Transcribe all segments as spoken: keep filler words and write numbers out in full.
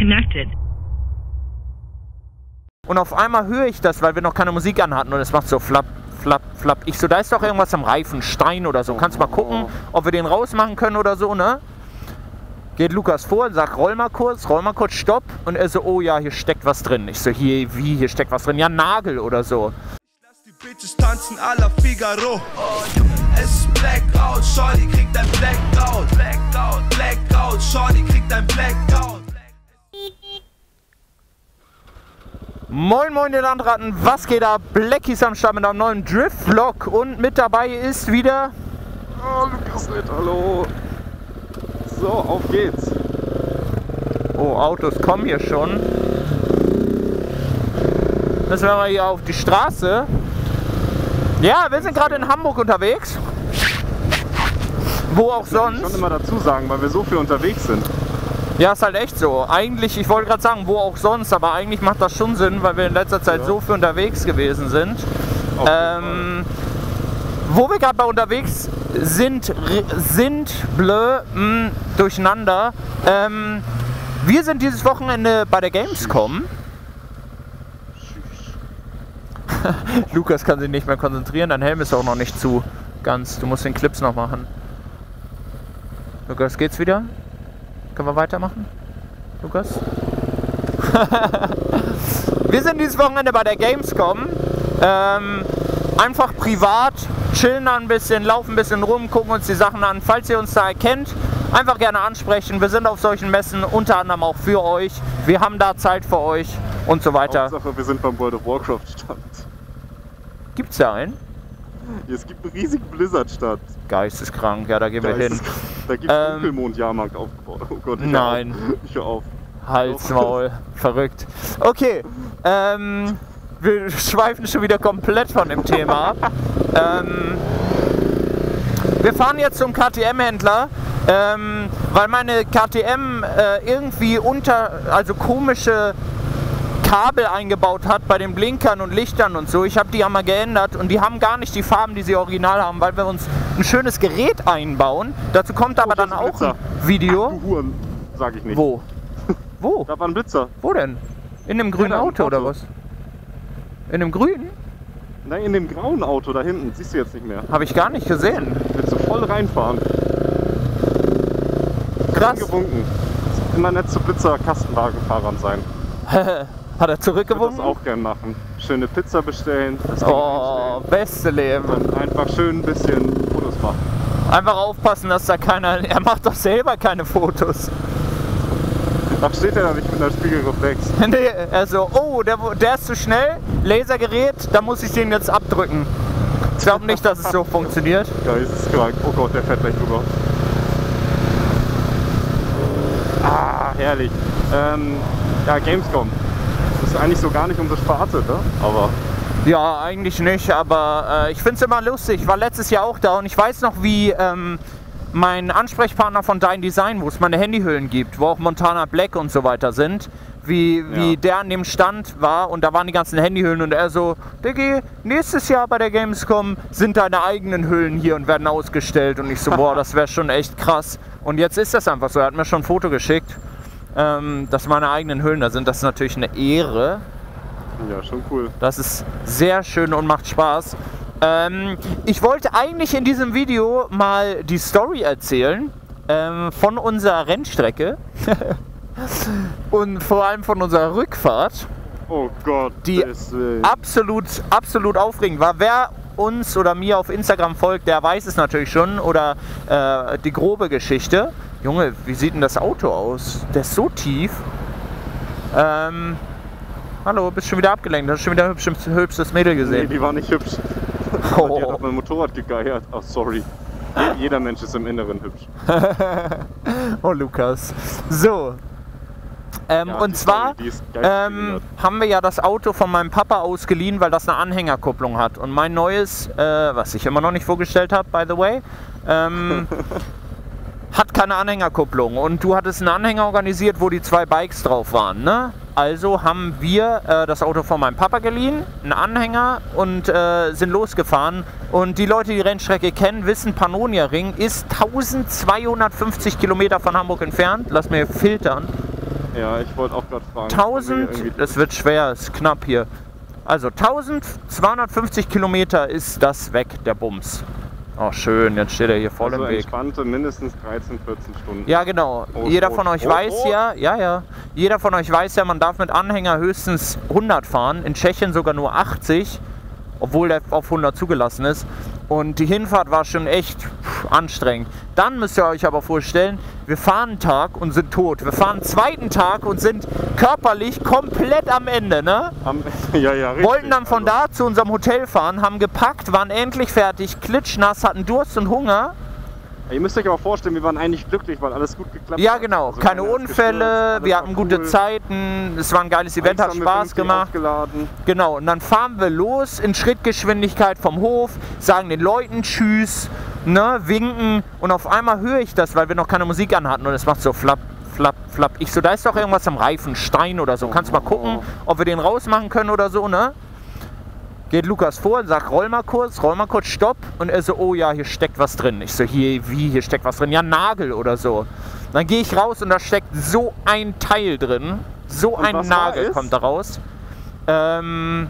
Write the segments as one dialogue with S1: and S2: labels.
S1: disconnected.
S2: Und auf einmal höre ich das, weil wir noch keine Musik anhatten und es macht so flapp, flapp, flapp. Ich so, da ist doch irgendwas am Reifen, Stein oder so. Kannst mal gucken, ob wir den rausmachen können oder so, ne? Geht Lukas vor und sagt, roll mal kurz, roll mal kurz, stopp. Und er so, oh ja, hier steckt was drin. Ich so, hier, wie, hier steckt was drin? Ja, Nagel oder so.
S3: Lass die Bitches tanzen à la Figaro. Es ist Blackout, Shorty kriegt ein Blackout. Blackout, Blackout, Shorty kriegt ein Blackout.
S2: Moin moin ihr Landratten, was geht ab? Blackies am Start mit einem neuen Drift-Vlog und mit dabei ist wieder...
S4: Oh, Lukas mit, hallo. So, auf geht's.
S2: Oh, Autos kommen hier schon. Müssen wir mal hier auf die Straße. Ja, wir sind gerade in Hamburg unterwegs. Wo auch
S4: das sonst. Ich schon immer dazu sagen, weil wir so viel unterwegs sind.
S2: Ja, ist halt echt so. Eigentlich, ich wollte gerade sagen, wo auch sonst, aber eigentlich macht das schon Sinn, weil wir in letzter Zeit ja. so viel unterwegs gewesen sind. Ähm, wo wir gerade bei unterwegs sind, sind, blö, mh, durcheinander. Ähm, wir sind dieses Wochenende bei der Gamescom. Lukas kann sich nicht mehr konzentrieren, dein Helm ist auch noch nicht zu ganz. Du musst den Clips noch machen. Lukas, geht's wieder? Können wir weitermachen? Lukas? Wir sind dieses Wochenende bei der Gamescom. Ähm, einfach privat, chillen da ein bisschen, laufen ein bisschen rum, gucken uns die Sachen an. Falls ihr uns da erkennt, einfach gerne ansprechen. Wir sind auf solchen Messen, unter anderem auch für euch. Wir haben da Zeit für euch und so weiter.
S4: Hauptsache, wir sind beim World of Warcraft Stand.
S2: Gibt's da einen?
S4: Es gibt einen riesigen Blizzard-Stand.
S2: Geisteskrank, ja, da gehen wir hin.
S4: Da gibt es einen
S2: ähm,
S4: Dunkelmond-Jahrmarkt aufgebaut. Oh Gott,
S2: nein.
S4: Ich hör auf.
S2: Halsmaul, verrückt. Okay, ähm, wir schweifen schon wieder komplett von dem Thema ab. Ähm, wir fahren jetzt zum K T M-Händler, ähm, weil meine K T M äh, irgendwie unter, also komische Kabel eingebaut hat bei den Blinkern und Lichtern und so. Ich habe die einmal geändert und die haben gar nicht die Farben, die sie original haben, weil wir uns ein schönes Gerät einbauen. Dazu kommt aber dann auch ein Video.
S4: Ach, du Huren, sag ich nicht.
S2: Wo? Wo?
S4: Da war ein Blitzer.
S2: Wo denn? In dem grünen
S4: Ja,
S2: Auto,
S4: Auto
S2: oder was? In dem grünen?
S4: Nein, in dem grauen Auto da hinten. Siehst du jetzt nicht mehr.
S2: Habe ich gar nicht gesehen.
S4: Willst du voll reinfahren?
S2: Krass.
S4: Gewunken. Immer nett zu Blitzer-Kastenwagenfahrern sein.
S2: Hat er zurückgewunken?
S4: Ich würde das auch gern machen. Schöne Pizza bestellen. Das
S2: oh, beste Leben.
S4: Und einfach schön ein bisschen Fotos machen.
S2: Einfach aufpassen, dass da keiner... Er macht doch selber keine Fotos.
S4: Ach, steht er da nicht mit einer Spiegelreflex?
S2: Nee, er so, oh, der, der ist zu schnell, Lasergerät, da muss ich den jetzt abdrücken. Ich glaube nicht, dass es so funktioniert.
S4: Geisteskrank. Oh Gott, der fährt gleich rüber. Ah, herrlich. Ähm, ja, Gamescom. Das ist eigentlich so gar nicht unsere Sparte, ne? Aber...
S2: Ja, eigentlich nicht, aber äh, ich finde es immer lustig. Ich war letztes Jahr auch da und ich weiß noch, wie ähm, mein Ansprechpartner von Dein Design, wo es meine Handyhüllen gibt, wo auch Montana Black und so weiter sind, wie, wie ja. der an dem Stand war und da waren die ganzen Handyhüllen und er so, Diggi, nächstes Jahr bei der Gamescom sind deine eigenen Hüllen hier und werden ausgestellt und ich so, boah, das wäre schon echt krass. Und jetzt ist das einfach so, er hat mir schon ein Foto geschickt, ähm, dass meine eigenen Hüllen da sind, das ist natürlich eine Ehre.
S4: Ja, schon cool.
S2: Das ist sehr schön und macht Spaß. Ähm, ich wollte eigentlich in diesem Video mal die Story erzählen ähm, von unserer Rennstrecke und vor allem von unserer Rückfahrt.
S4: Oh Gott,
S2: die absolut, absolut aufregend war. Wer uns oder mir auf Instagram folgt, der weiß es natürlich schon oder äh, die grobe Geschichte. Junge, wie sieht denn das Auto aus? Der ist so tief. Ähm, Hallo, bist schon wieder abgelenkt. Hast du schon wieder ein hübsches, hübsches Mädel gesehen?
S4: Nee, die war nicht hübsch.
S2: Oh.
S4: Die hat auf mein Motorrad gegeiert. Ach, sorry. Jeder Mensch ist im Inneren hübsch.
S2: Oh, Lukas. So. Ähm,
S4: ja,
S2: und zwar
S4: Story,
S2: ähm, haben wir ja das Auto von meinem Papa ausgeliehen, weil das eine Anhängerkupplung hat. Und mein neues, äh, was ich immer noch nicht vorgestellt habe, by the way, ähm, hat keine Anhängerkupplung. Und du hattest einen Anhänger organisiert, wo die zwei Bikes drauf waren, ne? Also haben wir äh, das Auto von meinem Papa geliehen, einen Anhänger und äh, sind losgefahren. Und die Leute, die die Rennstrecke kennen, wissen, Pannonia Ring ist eintausendzweihundertfünfzig Kilometer von Hamburg entfernt. Lass mir filtern.
S4: Ja, ich wollte auch gerade fragen.
S2: tausend, es wird schwer, ist knapp hier. Also tausendzweihundertfünfzig Kilometer ist das weg, der Bums. Oh schön, jetzt steht er hier voll
S4: also
S2: im Weg.
S4: Entspannte mindestens dreizehn, vierzehn Stunden.
S2: Ja genau,
S4: Rot,
S2: jeder
S4: rot,
S2: von euch
S4: rot,
S2: weiß
S4: rot.
S2: ja, ja, ja, jeder von euch weiß ja, man darf mit Anhänger höchstens hundert fahren, in Tschechien sogar nur achtzig, obwohl der auf hundert zugelassen ist. Und die Hinfahrt war schon echt pff, anstrengend. Dann müsst ihr euch aber vorstellen, wir fahren einen Tag und sind tot. Wir fahren einen zweiten Tag und sind körperlich komplett am Ende, ne?
S4: Am, ja, ja, richtig.
S2: Wollten dann von
S4: also,
S2: da zu unserem Hotel fahren, haben gepackt, waren endlich fertig, klitschnass, hatten Durst und Hunger.
S4: Ihr müsst euch aber vorstellen, wir waren eigentlich glücklich, weil alles gut geklappt
S2: Ja,
S4: hat.
S2: genau.
S4: Also
S2: Keine
S4: keiner ist
S2: Unfälle,
S4: gestürzt,
S2: wir
S4: alles
S2: hatten
S4: war
S2: gute
S4: cool.
S2: Zeiten, es war ein geiles Event, hat
S4: Alles haben wir
S2: Spaß
S4: vernünftig
S2: gemacht.
S4: aufgeladen.
S2: Genau, und dann fahren wir los in Schrittgeschwindigkeit vom Hof, sagen den Leuten Tschüss, ne, winken und auf einmal höre ich das, weil wir noch keine Musik anhatten und es macht so flapp, flapp, flapp. Ich so, da ist doch irgendwas am Reifen, Stein oder so. Kannst du mal gucken, ob wir den rausmachen können oder so, ne? Geht Lukas vor und sagt, roll mal kurz, roll mal kurz, stopp. Und er so, oh ja, hier steckt was drin. Ich so, hier, wie, hier steckt was drin? Ja, Nagel oder so. Dann gehe ich raus und da steckt so ein Teil drin. So
S4: Und
S2: ein
S4: was war
S2: Nagel
S4: es?
S2: kommt da raus. Ähm,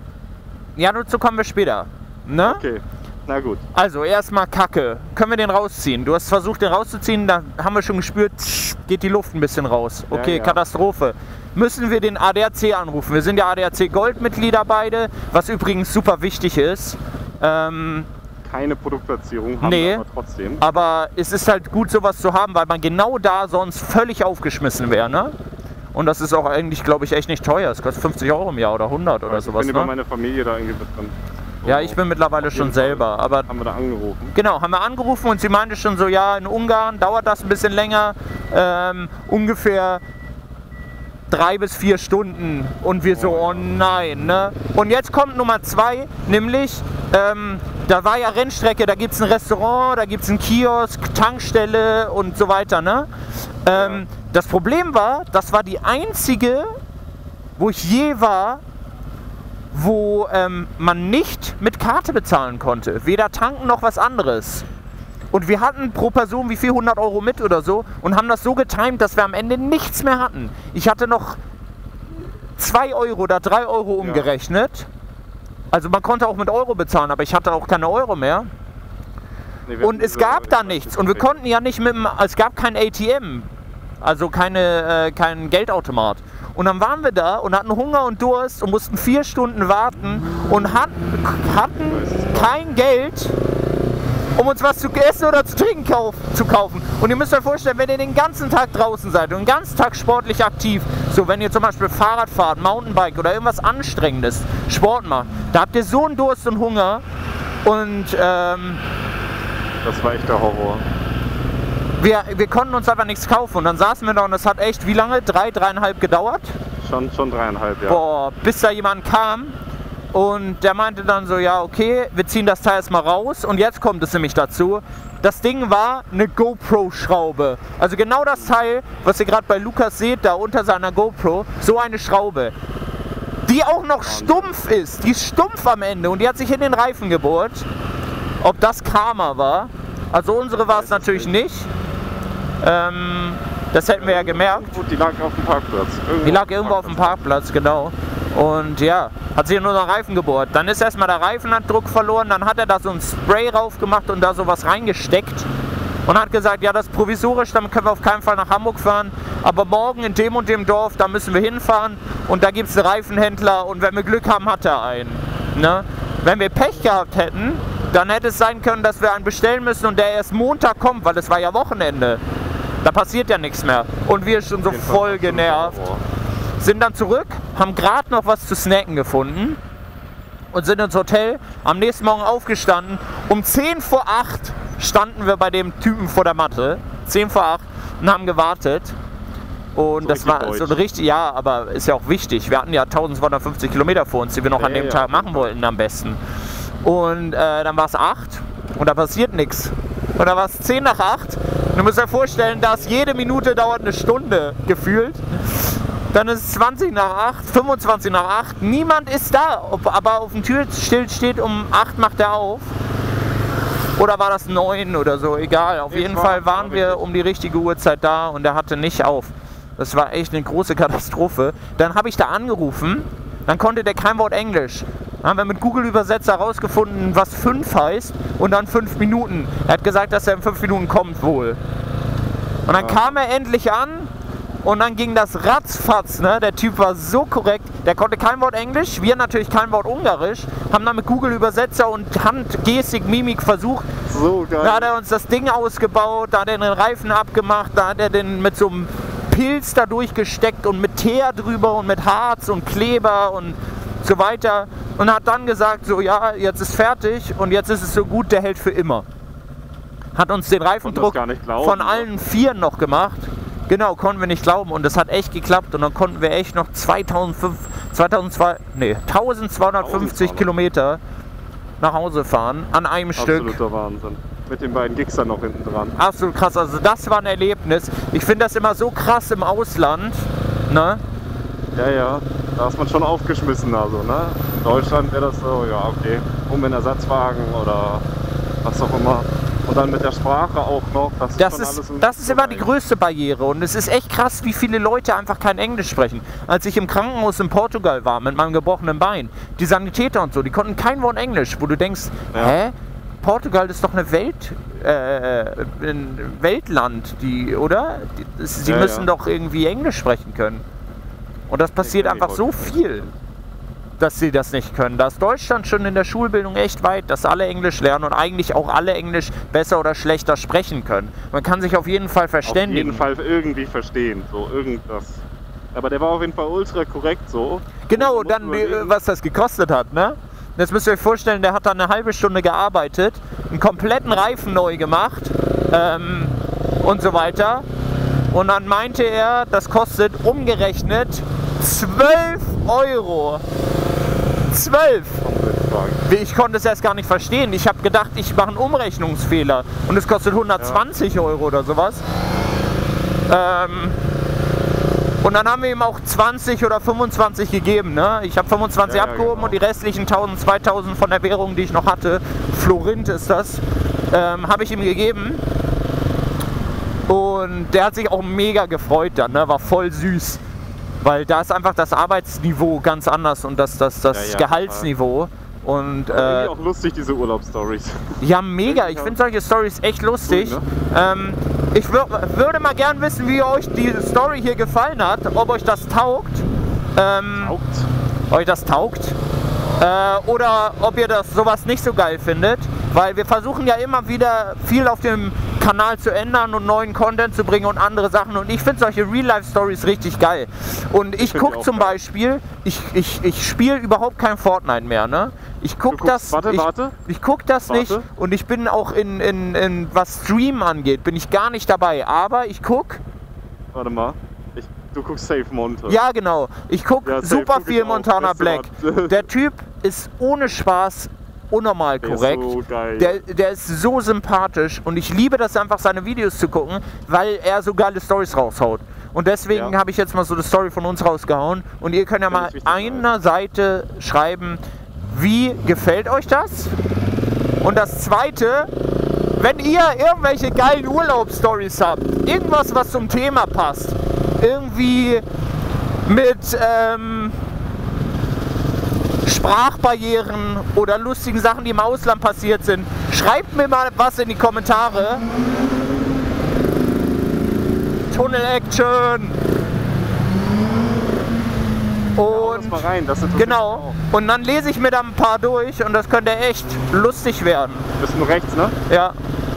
S2: ja, dazu kommen wir später. Ne?
S4: Okay, na gut.
S2: Also, erstmal Kacke. Können wir den rausziehen? Du hast versucht, den rauszuziehen, da haben wir schon gespürt, geht die Luft ein bisschen raus. Okay,
S4: ja.
S2: Katastrophe. Müssen wir den A D A C anrufen. Wir sind ja A D A C Goldmitglieder beide, was übrigens super wichtig ist. Ähm,
S4: Keine Produktplatzierung haben
S2: Nee.
S4: wir aber trotzdem.
S2: aber es ist halt gut, sowas zu haben, weil man genau da sonst völlig aufgeschmissen wäre, ne? Und das ist auch eigentlich, glaube ich, echt nicht teuer. Es kostet fünfzig Euro im Jahr oder hundert oder
S4: ich
S2: sowas,
S4: bin über
S2: ne?
S4: meine Familie da irgendwie mit drin.
S2: Ja, ich bin mittlerweile
S4: Auf jeden
S2: schon selber, aber
S4: Haben wir da angerufen.
S2: genau, haben wir angerufen und sie meinte schon so, ja, in Ungarn dauert das ein bisschen länger, ähm, ungefähr drei bis vier Stunden. Und wir so, oh nein, ne? Und jetzt kommt Nummer zwei, nämlich, ähm, da war ja Rennstrecke, da gibt es ein Restaurant, da gibt es einen Kiosk, Tankstelle und so weiter, ne? Ähm,
S4: Ja.
S2: Das Problem war, das war die einzige, wo ich je war, wo ähm, man nicht mit Karte bezahlen konnte. Weder tanken noch was anderes. Und wir hatten pro Person wie viel, hundert Euro mit oder so und haben das so getimt, dass wir am Ende nichts mehr hatten. Ich hatte noch zwei Euro oder drei Euro umgerechnet. Also man konnte auch mit Euro bezahlen, aber ich hatte auch keine Euro mehr.
S4: Nee, wir
S2: Und
S4: hatten
S2: es
S4: diese-
S2: gab da nichts. Und wir konnten ja nicht mit dem, es gab kein A T M. Also keine, äh, kein Geldautomat. Und dann waren wir da und hatten Hunger und Durst und mussten vier Stunden warten und hatten, hatten kein Geld, um uns was zu essen oder zu trinken kauf, zu kaufen. Und ihr müsst euch vorstellen, wenn ihr den ganzen Tag draußen seid und den ganzen Tag sportlich aktiv, so wenn ihr zum Beispiel Fahrrad fahrt, Mountainbike oder irgendwas Anstrengendes, Sport macht, da habt ihr so einen Durst und Hunger und ähm,
S4: Das war echt der Horror.
S2: wir, wir konnten uns einfach nichts kaufen. Und dann saßen wir da und es hat echt, wie lange? Drei, dreieinhalb gedauert?
S4: Schon, schon dreieinhalb, ja.
S2: Boah, bis da jemand kam und der meinte dann so, ja okay, wir ziehen das Teil erstmal raus und jetzt kommt es nämlich dazu. Das Ding war eine GoPro-Schraube. Also genau das Teil, was ihr gerade bei Lukas seht, da unter seiner GoPro, so eine Schraube. Die auch noch stumpf ist, die ist stumpf am Ende und die hat sich in den Reifen gebohrt. Ob das Karma war? Also unsere war es natürlich nicht. Ähm, das hätten wir ja gemerkt.
S4: Gut, die lag auf dem Parkplatz.
S2: Die lag irgendwo auf dem Parkplatz, genau. Und ja, hat sich nur noch Reifen gebohrt. Dann ist erstmal der Reifendruck verloren, dann hat er da so ein Spray rauf gemacht und da sowas reingesteckt. Und hat gesagt, ja, das ist provisorisch, damit können wir auf keinen Fall nach Hamburg fahren. Aber morgen in dem und dem Dorf, da müssen wir hinfahren. Und da gibt es einen Reifenhändler und wenn wir Glück haben, hat er einen. Ne? Wenn wir Pech gehabt hätten, dann hätte es sein können, dass wir einen bestellen müssen und der erst Montag kommt, weil es war ja Wochenende. Da passiert ja nichts mehr. Und wir schon so voll genervt. Sind dann zurück, haben gerade noch was zu snacken gefunden und sind ins Hotel. Am nächsten Morgen aufgestanden. Um zehn vor acht standen wir bei dem Typen vor der Matte. zehn vor acht und haben gewartet. Und
S4: So
S2: das
S4: richtig
S2: war
S4: deutsch.
S2: so richtig, ja, aber ist ja auch wichtig. Wir hatten ja eintausendzweihundertfünfzig Kilometer vor uns, die wir noch
S4: Ja,
S2: an dem
S4: ja,
S2: Tag
S4: auf jeden
S2: machen
S4: Fall.
S2: wollten am besten. Und äh, dann war es acht und da passiert nichts. Und dann war es zehn nach acht. Und du musst dir vorstellen, dass jede Minute dauert eine Stunde gefühlt. Dann ist es zwanzig nach acht, fünfundzwanzig nach acht. Niemand ist da. Ob, aber auf dem Türschild steht, um acht macht er auf. Oder war das neun oder so, egal. Auf
S4: Nee,
S2: jeden
S4: es war-
S2: Fall waren
S4: war
S2: wir
S4: richtig.
S2: um die richtige Uhrzeit da und er hatte nicht auf. Das war echt eine große Katastrophe. Dann habe ich da angerufen, dann konnte der kein Wort Englisch. Dann haben wir mit Google-Übersetzer herausgefunden, was fünf heißt und dann fünf Minuten. Er hat gesagt, dass er in fünf Minuten kommt wohl. Und dann
S4: Ja.
S2: kam er endlich an und dann ging das ratzfatz. Ne? Der Typ war so korrekt, der konnte kein Wort Englisch, wir natürlich kein Wort Ungarisch, haben dann mit Google-Übersetzer und Hand, Gestik, Mimik versucht.
S4: So geil.
S2: Da hat er uns das Ding ausgebaut, da hat er den Reifen abgemacht, da hat er den mit so einem Pilz da durchgesteckt und mit Teer drüber und mit Harz und Kleber und so weiter. Und hat dann gesagt, so ja, jetzt ist fertig und jetzt ist es so gut, der hält für immer. Hat uns den Reifendruck
S4: gar nicht glauben,
S2: von
S4: ne?
S2: allen Vieren noch gemacht. Genau, konnten wir nicht glauben und das hat echt geklappt und dann konnten wir echt noch zweitausendfünf, zweitausendzwei, nee, eintausendzweihundertfünfzig Kilometer nach Hause fahren an einem Stück.
S4: Absoluter Wahnsinn. Mit den beiden Gigs dann noch hinten dran.
S2: Absolut krass, also das war ein Erlebnis. Ich finde das immer so krass im Ausland, ne?
S4: Ja, ja, da ist man schon aufgeschmissen, also, ne? In Deutschland wäre das so, ja, okay, um in Ersatzwagen oder was auch immer. Und dann mit der Sprache auch noch. Das ist,
S2: Das
S4: schon alles
S2: ist,
S4: ein
S2: das ist immer die
S4: Problem.
S2: größte Barriere und es ist echt krass, wie viele Leute einfach kein Englisch sprechen. Als ich im Krankenhaus in Portugal war mit meinem gebrochenen Bein, die Sanitäter und so, die konnten kein Wort Englisch, wo du denkst,
S4: Ja.
S2: hä? Portugal ist doch eine Welt, äh, ein Weltland, die, oder? Die, das, sie
S4: Ja,
S2: müssen
S4: ja.
S2: doch irgendwie Englisch sprechen können. Und das passiert
S4: Ja,
S2: einfach
S4: die
S2: so
S4: wollten-
S2: viel, dass sie das nicht können. Da ist Deutschland schon in der Schulbildung echt weit, dass alle Englisch lernen und eigentlich auch alle Englisch besser oder schlechter sprechen können. Man kann sich auf jeden Fall
S4: Auf
S2: verständigen.
S4: jeden Fall irgendwie verstehen, so irgendwas. Aber der war auf jeden Fall ultra korrekt so.
S2: Genau,
S4: Und man
S2: dann
S4: muss
S2: äh,
S4: überlegen-
S2: was das gekostet hat, ne? Jetzt müsst ihr euch vorstellen, der hat dann eine halbe Stunde gearbeitet, einen kompletten Reifen neu gemacht ähm, und so weiter. Und dann meinte er, das kostet umgerechnet zwölf Euro. zwölf! Ich konnte es erst gar nicht verstehen. Ich habe gedacht, ich mache einen Umrechnungsfehler und es kostet hundertzwanzig Euro oder sowas. Ähm, und dann haben wir ihm auch zwanzig oder fünfundzwanzig gegeben. Ne? Ich habe fünfundzwanzig
S4: Ja, ja,
S2: abgehoben
S4: genau.
S2: und die restlichen tausend, zweitausend von der Währung, die ich noch hatte, Florint ist das, ähm, habe ich ihm gegeben. Und der hat sich auch mega gefreut dann, ne? War voll süß. Weil da ist einfach das Arbeitsniveau ganz anders und das, das, das
S4: Ja, ja,
S2: Gehaltsniveau. Und
S4: Aber
S2: äh,
S4: irgendwie auch lustig, diese Urlaubsstories.
S2: ja, mega. Ich finde solche Stories echt lustig.
S4: Cool,
S2: ähm, ich wür würde mal gern wissen, wie euch diese Story hier gefallen hat. Ob euch das taugt. Ähm,
S4: Haupt.
S2: euch das taugt. Äh, oder ob ihr das sowas nicht so geil findet. Weil wir versuchen ja immer wieder viel auf dem Kanal zu ändern und neuen Content zu bringen und andere Sachen. Und ich finde solche Real-Life-Stories richtig geil. Und ich
S4: find
S2: gucke
S4: die auch
S2: zum
S4: geil.
S2: Beispiel, ich, ich, ich spiele überhaupt kein Fortnite mehr. Ne? Ich gucke
S4: Du guckst-
S2: das,
S4: warte,
S2: ich,
S4: warte.
S2: ich guck das
S4: Warte.
S2: nicht und ich bin auch in, in, in was Stream angeht, bin ich gar nicht dabei. Aber ich gucke,
S4: Warte mal. Ich, du guckst Safe Monte.
S2: ja genau, ich gucke
S4: Ja, safe
S2: super
S4: guck ich
S2: viel
S4: auch.
S2: Montana
S4: Beste
S2: Black.
S4: Mann.
S2: Der Typ ist ohne Spaß unnormal
S4: Der ist
S2: korrekt.
S4: so geil.
S2: Der, der ist so sympathisch und ich liebe das einfach, seine Videos zu gucken, weil er so geile Stories raushaut. Und deswegen
S4: Ja.
S2: habe ich jetzt mal so eine Story von uns rausgehauen und ihr könnt ja
S4: Find
S2: mal
S4: ich richtig
S2: einer Seite schreiben, wie gefällt euch das? Und das zweite, wenn ihr irgendwelche geilen Urlaubsstories habt, irgendwas, was zum Thema passt, irgendwie mit ähm, Sprachbarrieren oder lustigen Sachen, die im Ausland passiert sind, schreibt mir mal was in die Kommentare. Tunnel Action!
S4: Lass
S2: Und
S4: mal rein, das interessiert
S2: genau,
S4: mich auch.
S2: und dann lese ich mir da ein paar durch und das könnte echt lustig werden.
S4: Bisschen rechts, ne?
S2: Ja.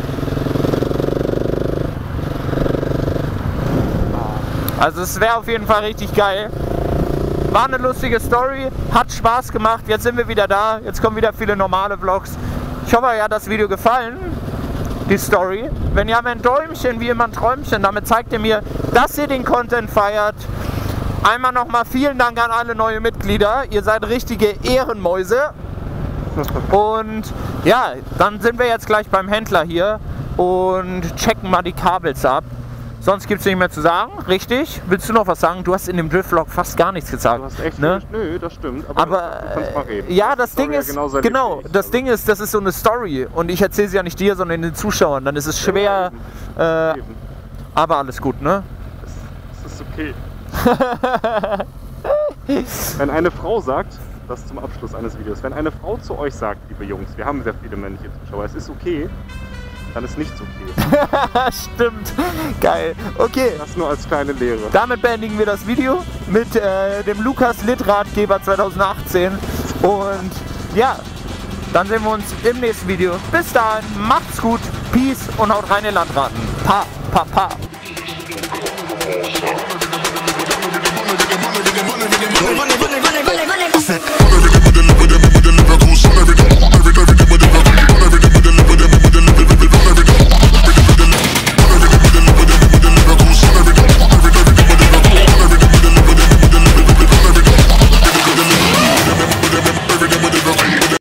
S2: Also es wäre auf jeden Fall richtig geil. War eine lustige Story, hat Spaß gemacht, jetzt sind wir wieder da, jetzt kommen wieder viele normale Vlogs. Ich hoffe, euch hat das Video gefallen, die Story. Wenn ihr habt ein Däumchen, wie immer ein Träumchen, damit zeigt ihr mir, dass ihr den Content feiert. Einmal nochmal vielen Dank an alle neue Mitglieder, ihr seid richtige Ehrenmäuse. Und ja, dann sind wir jetzt gleich beim Händler hier und checken mal die Kabels ab. Sonst gibt es nicht mehr zu sagen, richtig? Willst du noch was sagen? Du hast in dem Drift-Vlog fast gar nichts gesagt.
S4: Du hast echt
S2: ne?
S4: recht. Nö, das stimmt. Aber,
S2: Aber
S4: du kannst mal reden.
S2: äh, ja, das
S4: Story
S2: Ding
S4: ja
S2: ist,
S4: genauso
S2: genau,
S4: erlebt wie ich,
S2: das
S4: also.
S2: Ding ist, das ist so eine Story und ich erzähle sie ja nicht dir, sondern den Zuschauern. Dann ist es schwer,
S4: Ja,
S2: äh,
S4: eben.
S2: aber alles gut, ne?
S4: Es ist okay. Wenn eine Frau sagt, das zum Abschluss eines Videos, wenn eine Frau zu euch sagt, liebe Jungs, wir haben sehr viele männliche Zuschauer, es ist okay, dann ist nichts okay.
S2: Stimmt. Geil. Okay.
S4: Das nur als kleine Lehre.
S2: Damit beendigen wir das Video mit äh, dem Lukas Litt Ratgeber zweitausendachtzehn. Und ja, dann sehen wir uns im nächsten Video. Bis dahin, macht's gut, Peace und haut rein, ihr Landraten. Pa, pa, pa.